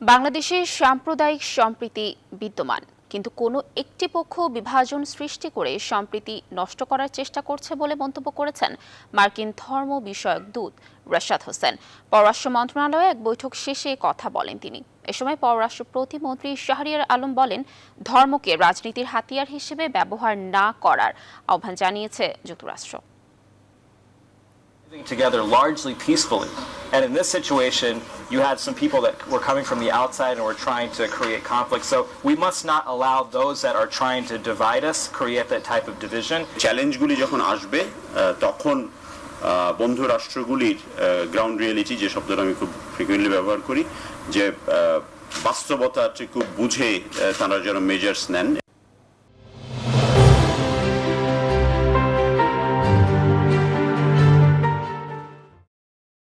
বাংলাদেশে সাম্প্রদায়িক সম্প্রীতি বিদ্যমান, কিন্তু কোনো একটি পক্ষ বিভাজন সৃষ্টি করে সম্প্রীতি নষ্ট করার চেষ্টা করছে বলে মন্তব্য করেছেন মার্কিন ধর্ম বিষয়ক দূত রাশাদ হোসেন। পররাষ্ট্র মন্ত্রণালয়ে এক বৈঠক শেষে কথা বলেন তিনি। এ সময় পররাষ্ট্র প্রতিমন্ত্রী শাহরিয়ার আলম বলেন, ধর্মকে রাজনীতির হাতিয়ার হিসেবে ব্যবহার না করার আহ্বান জানিয়েছে যুক্তরাষ্ট্র। Together largely peacefully, and in this situation you had some people that were coming from the outside and were trying to create conflict, so we must not allow those that are trying to divide us create that type of division. চ্যালেঞ্জগুলি যখন আসবে তখন বন্ধু রাষ্ট্রগুলির ground reality, যে শব্দটা আমি খুব frequently ব্যবহার করি, যে বাস্তবতাটি খুব বুঝে তারা যেন মেজার্স নেন।